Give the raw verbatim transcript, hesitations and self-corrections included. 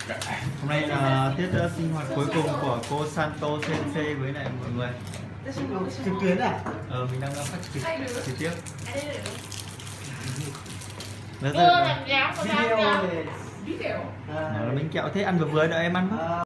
Hôm nay là tiết uh, sinh hoạt cuối cùng của cô Santo Sensei với lại mọi người. Trực tuyến à? Ờ, mình đang phát trực trực tiếp. Rất Đưa làm giáo của Video tao để video. là bánh kẹo thế ăn vừa vừa đợi em ăn.